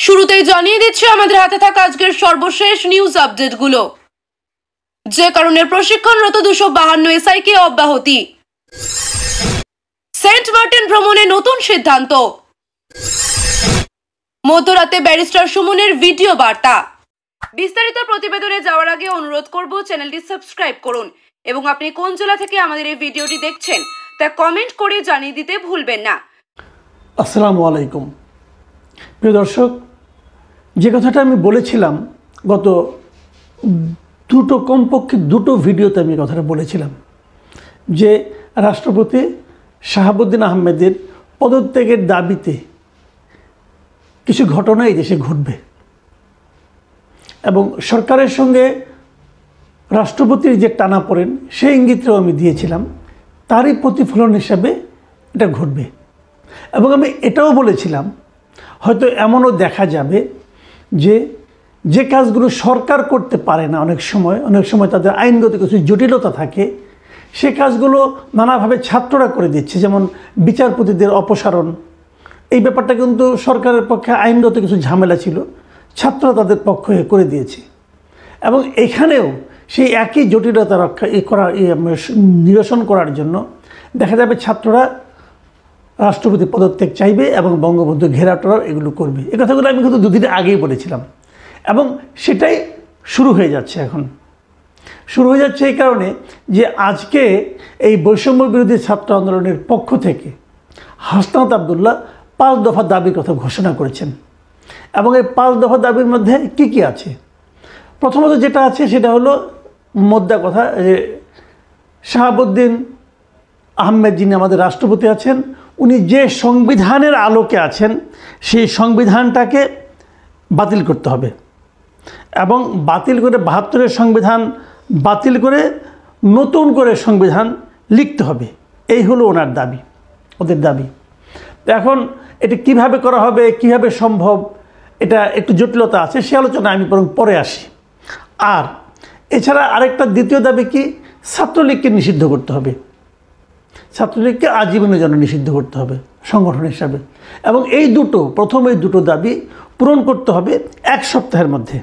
শুরুতেই জানিয়ে দিচ্ছি আমাদের হাতে থাকা আজকের সর্বশেষ নিউজ আপডেটগুলো। যে কারণে প্রশিক্ষণরত 252 এসআইকে অব্যাহতি। সেন্ট মার্টিন ভ্রমণে নতুন সিদ্ধান্ত। মধ্যরাতে ব্যারিস্টার সুমনের ভিডিও বার্তা। বিস্তারিত প্রতিবেদনে যাওয়ার আগে অনুরোধ করব চ্যানেলটি সাবস্ক্রাইব করুন এবং আপনি কোন জেলা থেকে আমাদের এই ভিডিওটি দেখছেন তা কমেন্ট করে জানিয়ে দিতে ভুলবেন না। আসসালামু আলাইকুম প্রিয় দর্শক, যে কথাটা আমি বলেছিলাম গত কমপক্ষে দুটো ভিডিওতে আমি কথাটা বলেছিলাম যে রাষ্ট্রপতি শাহাবুদ্দিন আহমেদের পদত্যাগের দাবিতে কিছু ঘটনা এই দেশে ঘটবে এবং সরকারের সঙ্গে রাষ্ট্রপতির যে টানাপোড়েন সেই ইঙ্গিতটাও আমি দিয়েছিলাম, তারই প্রতিফলন হিসাবে এটা ঘটবে। এবং আমি এটাও বলেছিলাম হয়তো এমনও দেখা যাবে যে কাজগুলো সরকার করতে পারে না, অনেক সময় তাদের আইনগত কিছু জটিলতা থাকে, সে কাজগুলো নানাভাবে ছাত্ররা করে দিচ্ছে। যেমন বিচারপতিদের অপসারণ, এই ব্যাপারটা কিন্তু সরকারের পক্ষে আইনগত কিছু ঝামেলা ছিল, ছাত্ররা তাদের পক্ষে করে দিয়েছে। এবং এখানেও সেই একই জটিলতা নিরসন করার জন্য দেখা যাবে ছাত্ররা রাষ্ট্রপতি পদত্যাগ চাইবে এবং বঙ্গবন্ধু ঘেরাটোরা এগুলো করবে। এই কথাগুলো আমি কিন্তু দুদিন আগেই বলেছিলাম এবং সেটাই শুরু হয়ে যাচ্ছে। এখন শুরু হয়ে যাচ্ছে এই কারণে যে আজকে এই বৈষম্য বিরোধী ছাত্র আন্দোলনের পক্ষ থেকে হাসনাত আবদুল্লাহ 5 দফা দাবির কথা ঘোষণা করেছেন। এবং এই 5 দফা দাবির মধ্যে কি আছে? প্রথমত যেটা আছে সেটা হলো মোদ্দা কথা, যে শাহাবুদ্দিন আহমেদ যিনি আমাদের রাষ্ট্রপতি আছেন, উনি যে সংবিধানের আলোকে আছেন সেই সংবিধানটাকে বাতিল করতে হবে এবং বাতিল করে 72-এর সংবিধান বাতিল করে নতুন করে সংবিধান লিখতে হবে। এই হলো ওদের দাবি। এখন এটা কিভাবে করা হবে, কিভাবে সম্ভব, এটা একটু জটিলতা আছে, সে আলোচনা আমি বরং পরে আসি। আর এছাড়া আরেকটা দ্বিতীয় দাবি কি, ছাত্রলীগকে নিষিদ্ধ করতে হবে, ছাত্রলীগকে আজীবনের জন্য নিষিদ্ধ করতে হবে সংগঠন হিসাবে। এবং এই দুটো দাবি পূরণ করতে হবে 1 সপ্তাহের মধ্যে।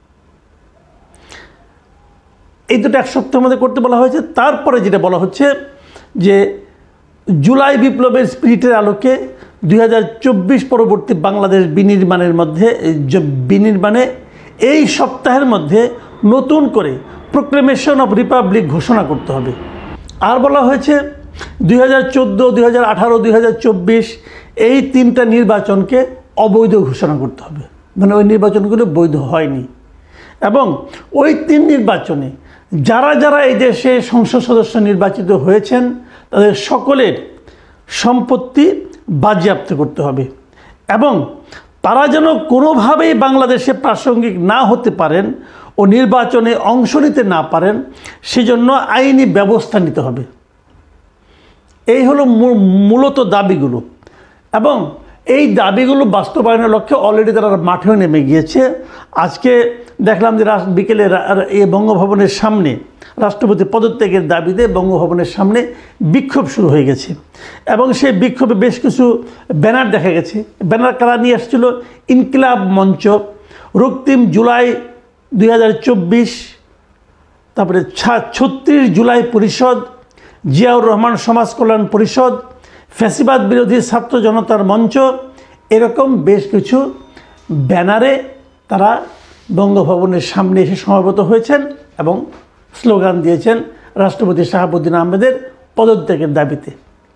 এই দুটো 1 সপ্তাহের মধ্যে করতে বলা হয়েছে। তারপরে যেটা বলা হচ্ছে যে জুলাই বিপ্লবের স্পিরিটের আলোকে 2024 পরবর্তী বাংলাদেশ বিনির্মাণে এই সপ্তাহের মধ্যে নতুন করে প্রোক্লেমেশন অফ রিপাবলিক ঘোষণা করতে হবে। আর বলা হয়েছে 2014, 2018, 2024 এই 3টা নির্বাচনকে অবৈধ ঘোষণা করতে হবে, মানে ওই নির্বাচনগুলো বৈধ হয়নি। এবং ওই 3 নির্বাচনে যারা এই দেশে সংসদ সদস্য নির্বাচিত হয়েছেন তাদের সকলের সম্পত্তি বাজেয়াপ্ত করতে হবে এবং তারা যেন কোনোভাবেই বাংলাদেশে প্রাসঙ্গিক না হতে পারেন ও নির্বাচনে অংশ নিতে না পারেন, সেজন্য আইনি ব্যবস্থা নিতে হবে। এই হলো মূলত দাবিগুলো। এবং এই দাবিগুলো বাস্তবায়নের লক্ষ্যে অলরেডি তারা মাঠেও নেমে গিয়েছে। আজকে দেখলাম যে বিকেলে এই বঙ্গভবনের সামনে রাষ্ট্রপতি পদত্যাগের দাবিতে বঙ্গভবনের সামনে বিক্ষোভ শুরু হয়ে গেছে এবং সেই বিক্ষোভে বেশ কিছু ব্যানার দেখা গেছে। ব্যানার কারা নিয়ে আসছিল? ইনকিলাব মঞ্চ, রক্তিম জুলাই 2024, তারপরে 36 জুলাই পরিষদ, জিয়াউর রহমান সমাজ কল্যাণ পরিষদ, ফ্যাসিবাদ বিরোধী ছাত্র জনতার মঞ্চ, এরকম বেশ কিছু ব্যানারে তারা বঙ্গভবনের সামনে এসে সমবেত হয়েছেন এবং স্লোগান দিয়েছেন রাষ্ট্রপতি শাহাবুদ্দিন আহমেদের পদত্যাগের দাবিতে।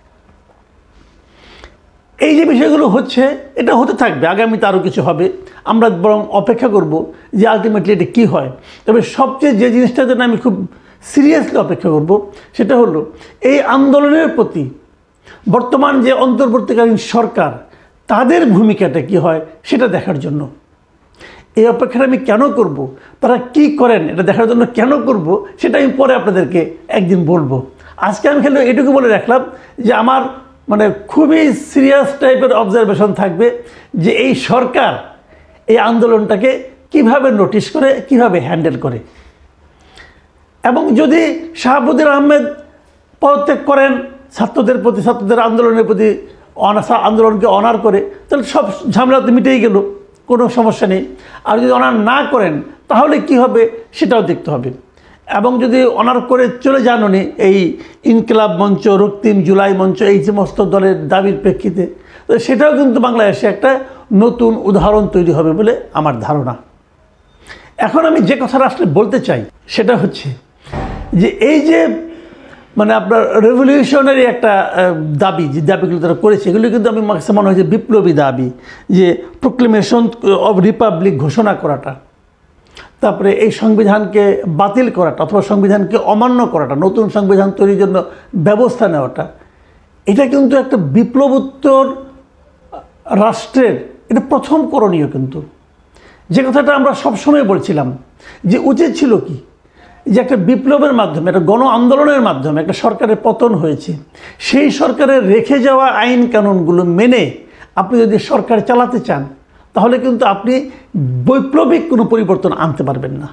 এই যে বিষয়গুলো হচ্ছে, এটা হতে থাকবে, আগামীতে আরও কিছু হবে। আমরা বরং অপেক্ষা করব যে আলটিমেটলি এটা কী হয়। তবে সবচেয়ে যে জিনিসটার জন্য আমি খুব সিরিয়াসলি অপেক্ষা করব সেটা হলো এই আন্দোলনের প্রতি বর্তমান যে অন্তর্বর্তীকালীন সরকার, তাদের ভূমিকাটা কি হয় সেটা দেখার জন্য। এই অপেক্ষাটা আমি কেন করব, তারা কি করেন এটা দেখার জন্য কেন করব, সেটা আমি পরে আপনাদেরকে একদিন বলবো। আজকে আমি খালি এটুকু বলে রাখলাম যে আমার খুবই সিরিয়াস টাইপের অবজারভেশন থাকবে যে এই সরকার এই আন্দোলনটাকে কিভাবে নোটিশ করে, কিভাবে হ্যান্ডেল করে। এবং যদি শাহাবুদ্দিন আহমেদ পদত্যাগ করেন, ছাত্রদের আন্দোলনের প্রতি আন্দোলনকে অনার করে, তাহলে সব ঝামেলা তো মিটেই গেল। কোনো সমস্যা নেই। আর যদি অনার না করেন তাহলে কি হবে সেটাও দেখতে হবে। এবং যদি অনার করে চলে যান উনি এই ইনকিলাব মঞ্চ, রক্তিম জুলাই মঞ্চ, এই সমস্ত দলের দাবির প্রেক্ষিতে, তো সেটাও কিন্তু বাংলাদেশে একটা নতুন উদাহরণ তৈরি হবে বলে আমার ধারণা। এখন আমি যে কথাটা আসলে বলতে চাই সেটা হচ্ছে যে এই যে মানে আপনার রেভলিউশনারি একটা দাবি, যে দাবিগুলো তারা করেছে এগুলো কিন্তু আমি মাঝে মনে হয় যে বিপ্লবী দাবি, যে প্রোক্লেমেশন অফ রিপাবলিক ঘোষণা করাটা, তারপরে এই সংবিধানকে বাতিল করাটা অথবা সংবিধানকে অমান্য করাটা, নতুন সংবিধান তৈরির জন্য ব্যবস্থা নেওয়াটা, এটা কিন্তু একটা বিপ্লবোত্তর রাষ্ট্রের এটা প্রথম করণীয়। কিন্তু যে কথাটা আমরা সবসময় বলছিলাম যে উচিত ছিল কি, যে একটা বিপ্লবের মাধ্যমে, একটা গণ আন্দোলনের মাধ্যমে একটা সরকারের পতন হয়েছে, সেই সরকারের রেখে যাওয়া আইন কানুনগুলো মেনে আপনি যদি সরকার চালাতে চান তাহলে কিন্তু আপনি বৈপ্লবিক কোনো পরিবর্তন আনতে পারবেন না।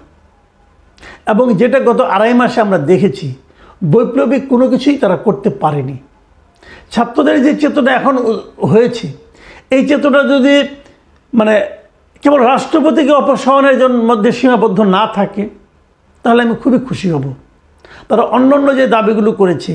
এবং যেটা গত 2.5 মাসে আমরা দেখেছি, বৈপ্লবিক কোনো কিছুই তারা করতে পারেনি। ছাত্রদের যে চেতনা এখন হয়েছে, এই চেতনা যদি মানে কেবল রাষ্ট্রপতিকে অপসারণের মধ্যে সীমাবদ্ধ না থাকে তাহলে আমি খুবই খুশি হব। তারা অন্যান্য যে দাবিগুলো করেছে,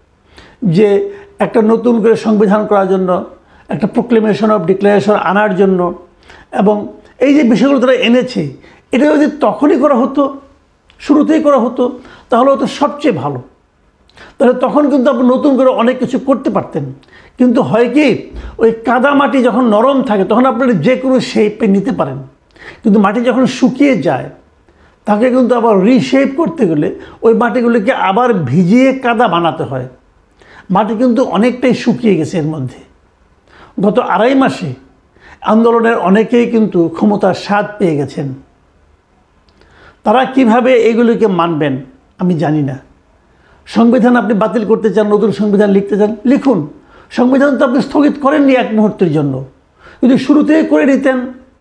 যে একটা নতুন করে সংবিধান করার জন্য, একটা প্রোক্লেমেশন অফ ডিক্লারেশন আনার জন্য, এবং এই যে বিষয়গুলো তারা এনেছে, এটা যদি তখনই করা হতো, শুরুতেই করা হতো, তাহলে হতো সবচেয়ে ভালো। তাহলে তখন কিন্তু আপনি নতুন করে অনেক কিছু করতে পারতেন। কিন্তু হয় কি, ওই কাদা মাটি যখন নরম থাকে তখন আপনারা যে কোনো শেপে নিতে পারেন, কিন্তু মাটি যখন শুকিয়ে যায় তাকে কিন্তু আবার রিশেপ করতে গেলে ওই মাটিগুলিকে আবার ভিজিয়ে কাদা বানাতে হয়। মাটি কিন্তু অনেকটাই শুকিয়ে গেছে এর মধ্যে। গত 2.5 মাসে আন্দোলনের অনেকেই কিন্তু ক্ষমতার স্বাদ পেয়ে গেছেন। তারা কিভাবে এগুলিকে মানবেন আমি জানি না। সংবিধান আপনি বাতিল করতে চান, নতুন সংবিধান লিখতে চান, লিখুন। সংবিধান তো আপনি স্থগিত করেননি এক মুহূর্তের জন্য, যদি শুরুতেই করে নিতেন।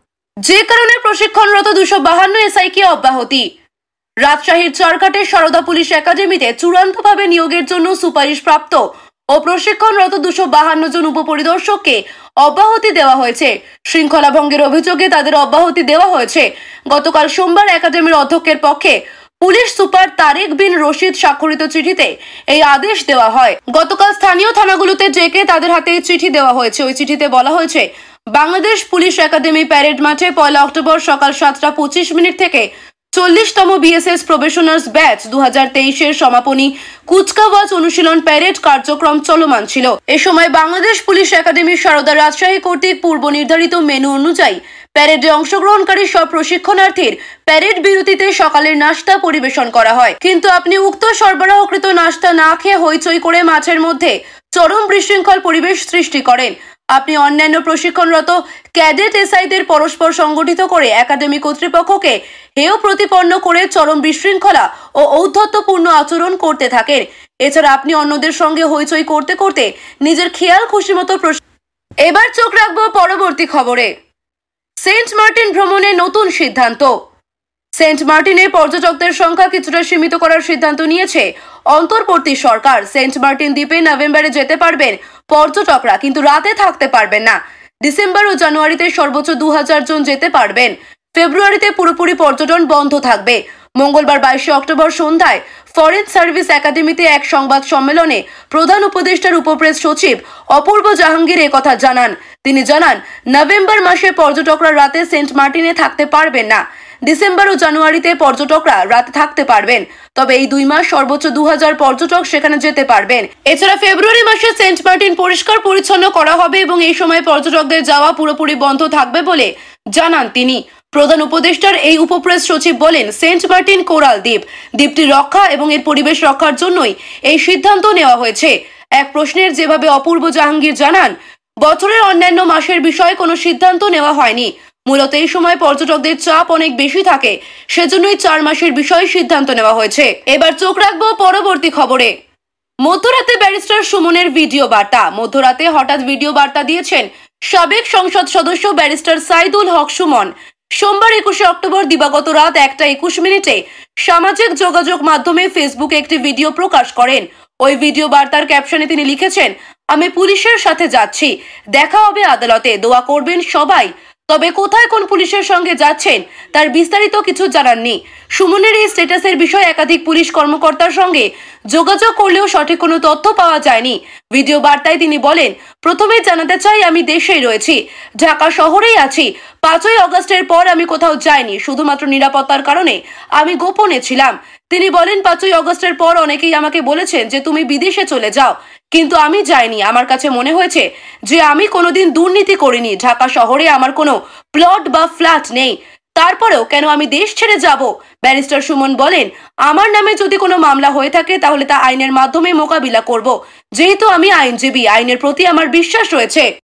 যে কারণে প্রশিক্ষণরত 252 এসআইকে অব্যাহতি। রাজশাহীর চরঘাটের সারদা পুলিশ একাডেমিতে চূড়ান্তভাবে নিয়োগের জন্য সুপারিশপ্রাপ্ত ও প্রশিক্ষণরত 252 জন উপপরিদর্শককে অব্যাহতি দেওয়া হয়েছে। শৃঙ্খলা ভঙ্গের অভিযোগে তাদের অব্যাহতি দেওয়া হয়েছে। গতকাল সোমবার একাডেমির অধ্যক্ষের পক্ষে পুলিশ সুপার তারেক বিন রশিদ স্বাক্ষরিত চিঠিতে এই আদেশ দেওয়া হয়। গতকাল স্থানীয় থানাগুলোতে ডেকে তাদের হাতে চিঠি দেওয়া হয়েছে। ওই চিঠিতে বলা হয়েছে, বাংলাদেশ পুলিশ একাডেমি প্যারেড মাঠে 1 অক্টোবর সকাল 7:25 থেকে 40তম বিএসএস প্রবেশনার্স ব্যাচ 2023-এর সমাপনী কুচকাওয়াজ অনুশীলন প্যারেড কার্যক্রম চলমান ছিল। এ সময় বাংলাদেশ পুলিশ একাডেমির সারদা রাজশাহী কর্তৃক পূর্ব নির্ধারিত মেনু অনুযায়ী প্যারেডে অংশগ্রহণকারী সব প্রশিক্ষণার্থীর প্যারেড বিরতিতে সকালের নাস্তা পরিবেশন করা হয়। কিন্তু আপনি উক্ত সরবরাহকৃত নাস্তা না খেয়ে হইচই করে মাঠের মধ্যে চরম বিশৃঙ্খল পরিবেশ সৃষ্টি করেন। আপনি অন্যান্য প্রশিক্ষণরত ক্যাডেট এসআইদের পরস্পর সংগঠিত করে একাডেমি কর্তৃপক্ষকে হেয় প্রতিপন্ন করে চরম বিশৃঙ্খলা ও ঔদ্ধত্যপূর্ণ আচরণ করতে থাকেন। এছাড়া আপনি অন্যদের সঙ্গে হইচই করতে করতে নিজের খেয়াল খুশি মতো। এবার চোখ রাখবো পরবর্তী খবরে। সেন্ট মার্টিন ভ্রমণে নতুন সিদ্ধান্ত। সেন্ট মার্টিনে পর্যটকদের সংখ্যা কিছুটা সীমিত করার সিদ্ধান্ত নিয়েছে অন্তর্বর্তী সরকার। সেন্ট মার্টিন দ্বীপে নভেম্বরে যেতে পারবেন পর্যটকরা, কিন্তু রাতে থাকতে পারবেন না। ডিসেম্বর ও জানুয়ারিতে সর্বোচ্চ 2000 জন যেতে পারবেন। ফেব্রুয়ারিতে পুরোপুরি পর্যটন বন্ধ থাকবে। মঙ্গলবার 22 অক্টোবর সন্ধ্যায় ফরেন সার্ভিস একাডেমিতে এক সংবাদ সম্মেলনে প্রধান উপদেষ্টার উপপ্রেস সচিব অপূর্ব জাহাঙ্গীর একথা জানান। তিনি জানান, নভেম্বর মাসে পর্যটকরা রাতে সেন্ট মার্টিনে থাকতে পারবেন না। ডিসেম্বর ও জানুয়ারিতে পর্যটকরা রাতে থাকতে পারবেন, তবে এই 2 মাস সর্বোচ্চ 2000 পর্যটক সেখানে যেতে পারবেন। এছাড়া ফেব্রুয়ারি মাসে সেন্ট মার্টিন পরিষ্কার পরিচ্ছন্ন করা হবে এবং এই সময় পর্যটকদের যাওয়া পুরোপুরি বন্ধ থাকবে বলে জানান তিনি। প্রধান উপদেষ্টার এই উপপ্রেস সচিব বলেন, সেন্ট মার্টিন কোরাল দ্বীপ, দ্বীপটি রক্ষা এবং এর পরিবেশ রক্ষার জন্যই এই সিদ্ধান্ত নেওয়া হয়েছে। এক প্রশ্নের যেভাবে অপূর্ব জাহাঙ্গীর জানান, বছরের অন্যান্য মাসের বিষয়ে কোনো সিদ্ধান্ত নেওয়া হয়নি। মূলত এই সময় পর্যটকদের চাপ অনেক বেশি থাকে, সেজন্যই 4 মাসের বিষয়ে সিদ্ধান্ত নেওয়া হয়েছে। এবার চোখ রাখবো পরবর্তী খবরে। মধ্যরাতে ব্যারিস্টার সুমনের ভিডিও বার্তা। মধ্যরাতে হঠাৎ ভিডিও বার্তা দিয়েছেন সাবেক সংসদ সদস্য ব্যারিস্টার সাইদুল হক সুমন। সোমবার 21 অক্টোবর দিবাগত রাত 1:21 সামাজিক যোগাযোগ মাধ্যমে ফেসবুকে একটি ভিডিও প্রকাশ করেন। ওই ভিডিও বার্তার ক্যাপশনে তিনি লিখেছেন, আমি পুলিশের সাথে যাচ্ছি, দেখা হবে আদালতে, দোয়া করবেন সবাই। তবে কোথায় কোন পুলিশের সঙ্গে যাচ্ছেন তার বিস্তারিত কিছু জানাননি। সুমনের এই স্ট্যাটাসের বিষয়ে একাধিক পুলিশ কর্মকর্তার সঙ্গে যোগাযোগ করলেও সঠিক কোনো তথ্য পাওয়া যায়নি। ভিডিও বার্তায় তিনি বলেন, প্রথমে জানাতে চাই আমি দেশেই রয়েছি, ঢাকা শহরেই আছি। 5ই আগস্টের পর আমি কোথাও যাইনি, শুধুমাত্র নিরাপত্তার কারণে আমি গোপনে ছিলাম। তিনি বলেন, 5ই আগস্টের পর অনেকেই আমাকে বলেছেন যে তুমি বিদেশে চলে যাও, কিন্তু আমি যাইনি। আমার কাছে মনে হয়েছে যে আমি কোনোদিন দুর্নীতি করিনি, ঢাকা শহরে আমার কোনো প্লট বা ফ্ল্যাট নেই, তারপরেও কেন আমি দেশ ছেড়ে যাব। ব্যারিস্টার সুমন বলেন, আমার নামে যদি কোনো মামলা হয়ে থাকে তাহলে তা আইনের মাধ্যমে মোকাবিলা করব, যেহেতু আমি আইনজীবী, আইনের প্রতি আমার বিশ্বাস রয়েছে।